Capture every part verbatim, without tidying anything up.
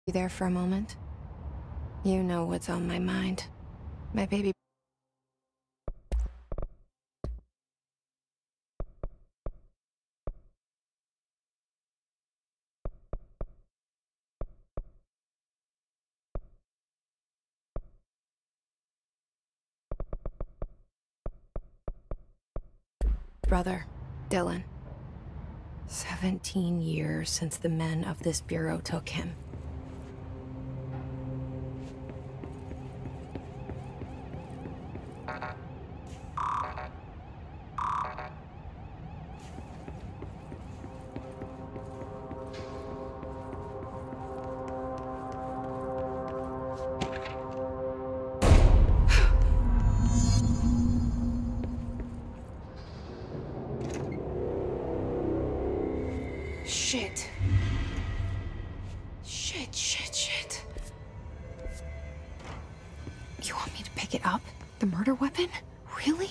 You there for a moment? You know what's on my mind. My baby. Brother, Dylan. Seventeen years since the men of this bureau took him. Shit. Shit, shit, shit. You want me to pick it up? The murder weapon? Really?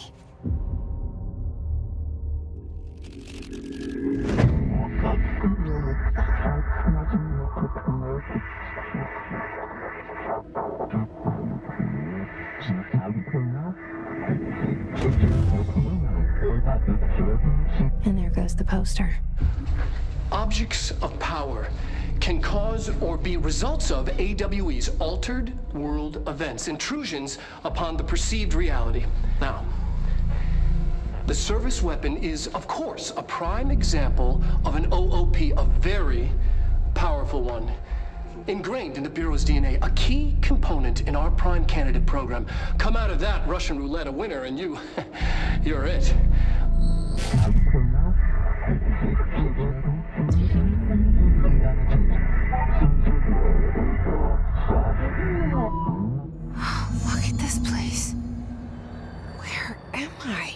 And there goes the poster. Objects of power can cause or be results of A W E's altered world events, intrusions upon the perceived reality. Now, the service weapon is, of course, a prime example of an O O P, a very powerful one. Ingrained in the Bureau's D N A, a key component in our prime candidate program. Come out of that Russian roulette a winner and you, you're it. Look at this place. Where am I?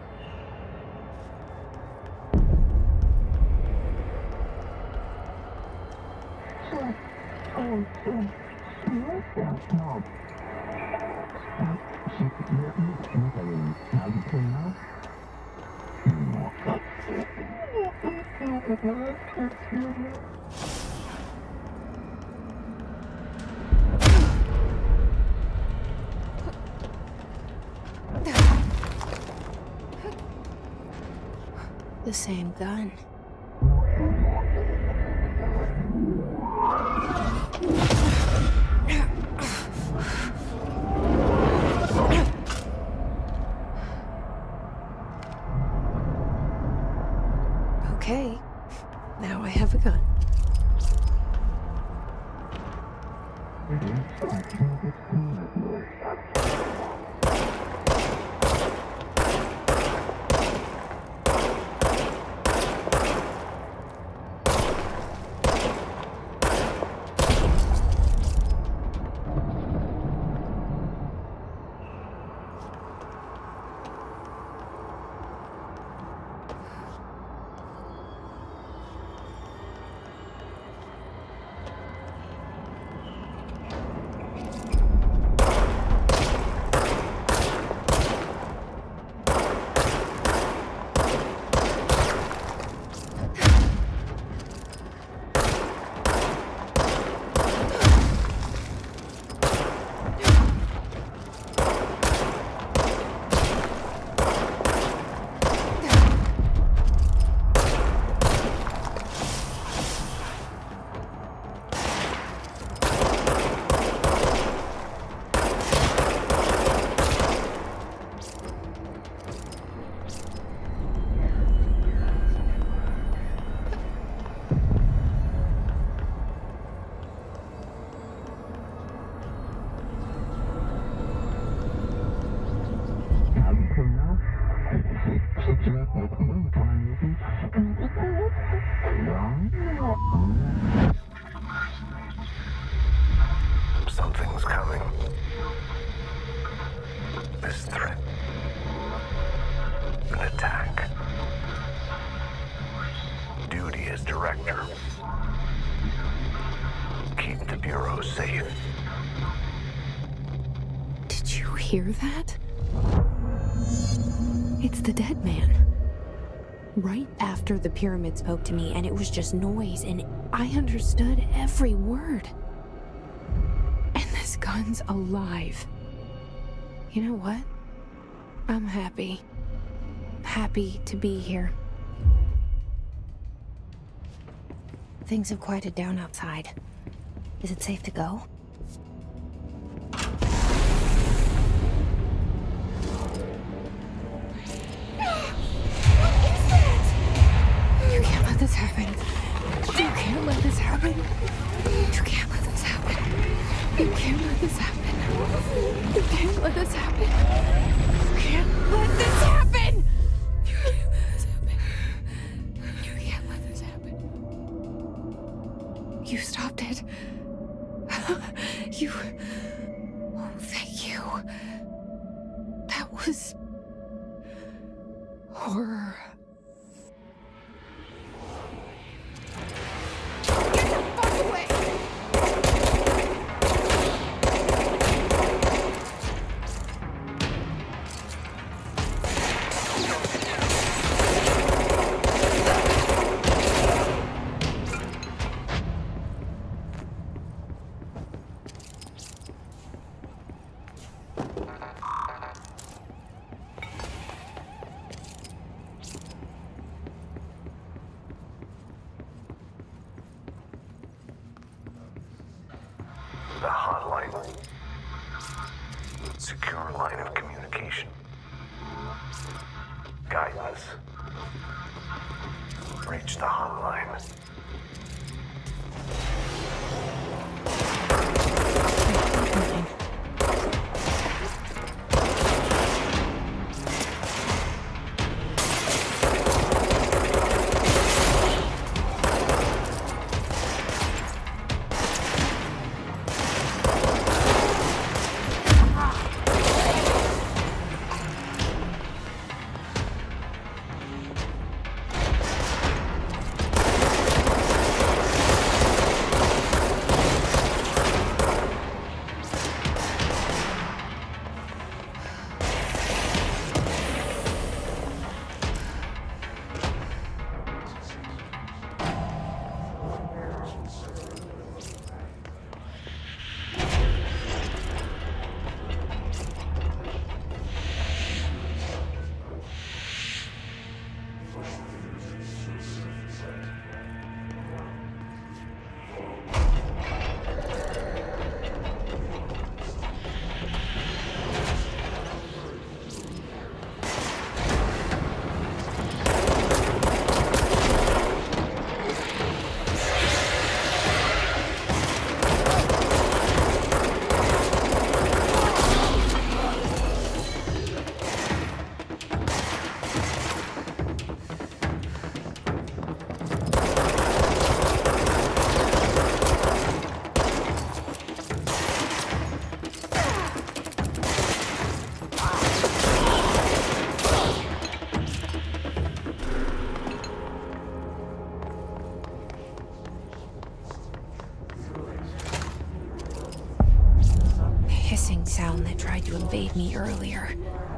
The same gun. Okay, now I have a gun. Something's coming. This threat. An attack. Duty as director. Keep the Bureau safe. Did you hear that? It's the dead man. Right after the pyramid spoke to me, and it was just noise, and I understood every word. Everyone's alive. You know what? I'm happy. Happy to be here. Things have quieted down outside. Is it safe to go? You can't let this happen. You can't let this happen. You can't let this happen. You can't let this happen. You can't let this happen. You can't let this happen. You can't let this happen. You can't let this happen. You stopped it. You... Oh, thank you. That was... horror. Get the fuck away! The hotline. Secure line of communication. Guidance. Reach the hotline. Sound that tried to invade me earlier.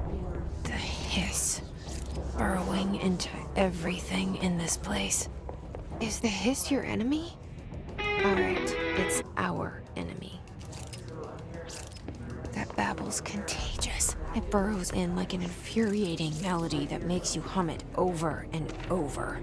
The hiss. Burrowing into everything in this place. Is the hiss your enemy? Alright, it's our enemy. That babble's contagious. It burrows in like an infuriating melody that makes you hum it over and over.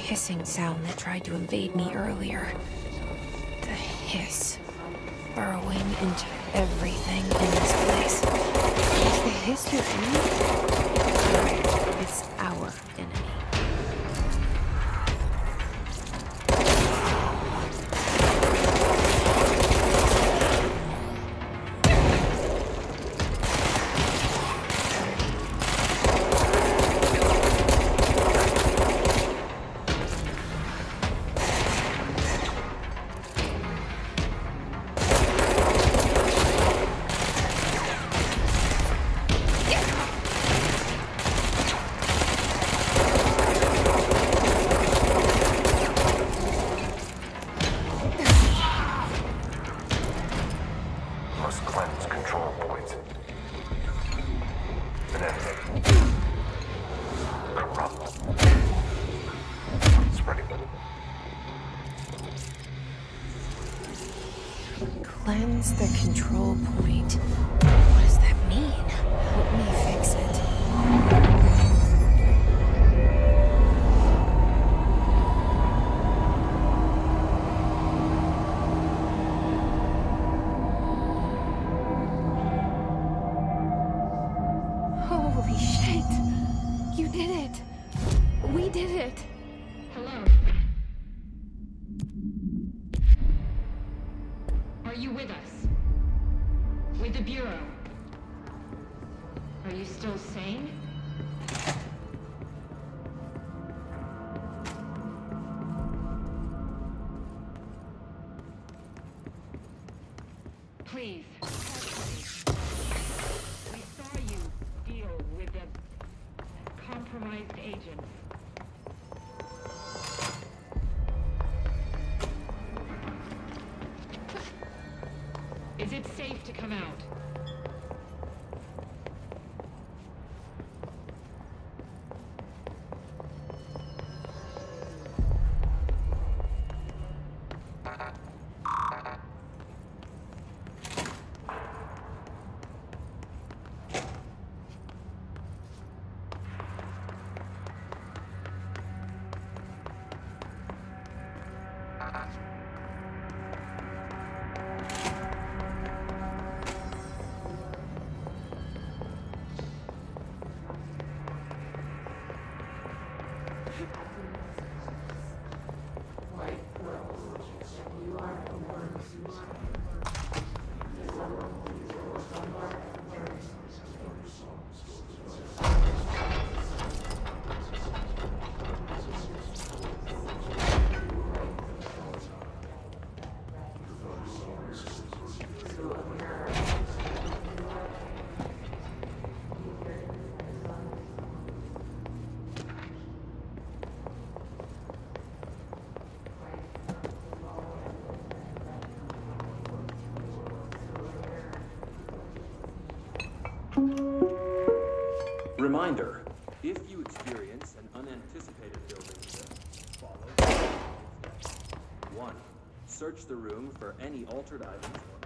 hissing sound that tried to invade me earlier. The hiss. Burrowing into everything in this place. Is the hiss your enemy? Or it's our enemy? Cleanse the control point. What does that mean? Help me fix it. Holy shit! You did it! We did it! Hello? Are you with us? With the Bureau? Are you still sane? Please. We saw you deal with a compromised agent. Is it safe to come out? Reminder, if you experience an unanticipated building shift, follow the steps. One, search the room for any altered items or